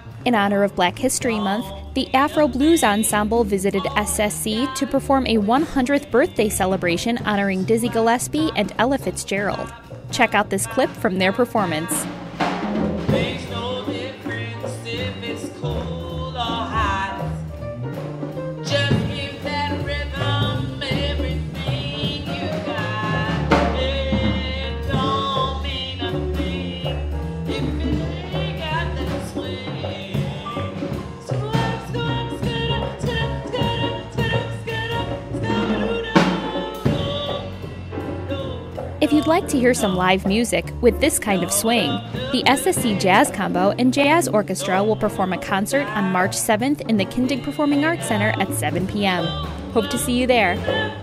In honor of Black History Month, the Afro Blues Ensemble visited SSC to perform a 100th birthday celebration honoring Dizzy Gillespie and Ella Fitzgerald. Check out this clip from their performance. Makes no difference if it's cold or hot. Just give that rhythm everything you got. It don't mean a thing if it ain't got that swing. If you'd like to hear some live music with this kind of swing, the SSC Jazz Combo and Jazz Orchestra will perform a concert on March 7th in the Kindig Performing Arts Center at 7 p.m. Hope to see you there.